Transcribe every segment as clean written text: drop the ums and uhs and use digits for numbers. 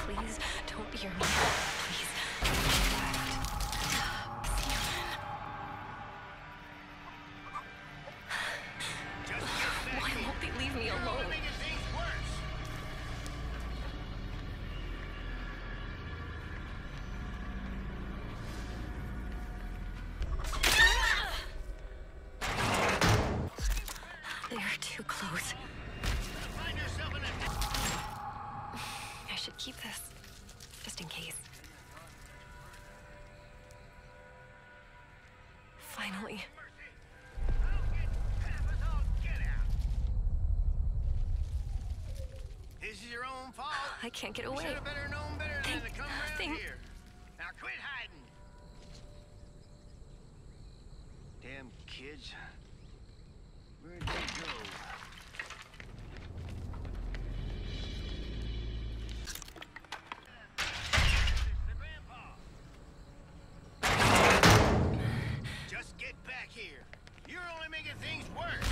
Please don't hear me. Please. Why won't they leave me alone? They're too close. I should keep this, just in case. Finally. This is your own fault. I can't get away. You should have better known better than to come around here. Now quit hiding. Damn kids. Where'd they go? Just get back here. You're only making things worse.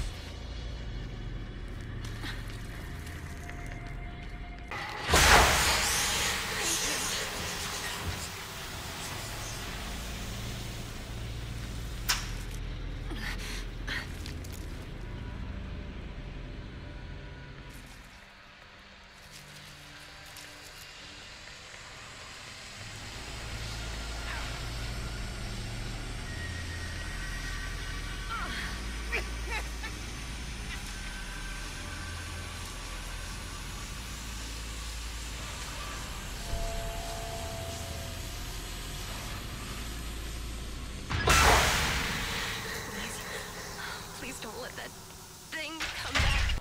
Please don't let that thing come back.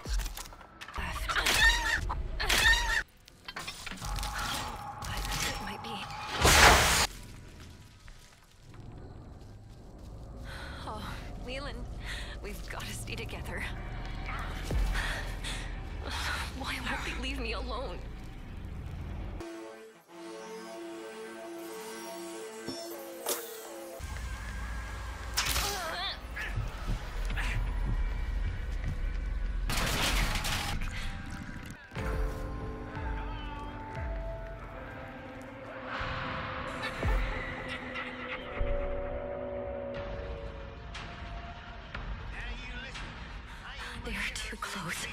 But it might be. Oh, Leland, we've got to stay together. Why won't they leave me alone? They're too close.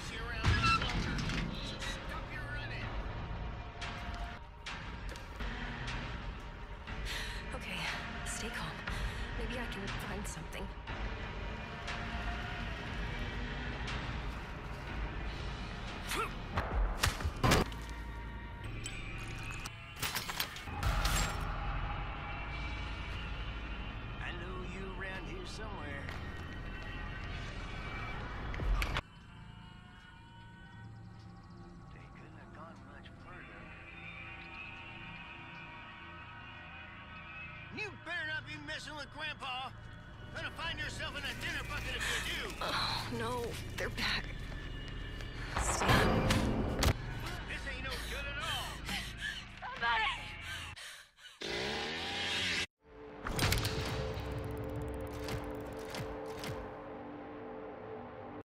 Okay, stay calm. Maybe I can find something. I know you around here somewhere. They couldn't have gone much further. You better not be messing with Grandpa. Gonna find yourself in a dinner bucket if you do. Oh, no, they're back.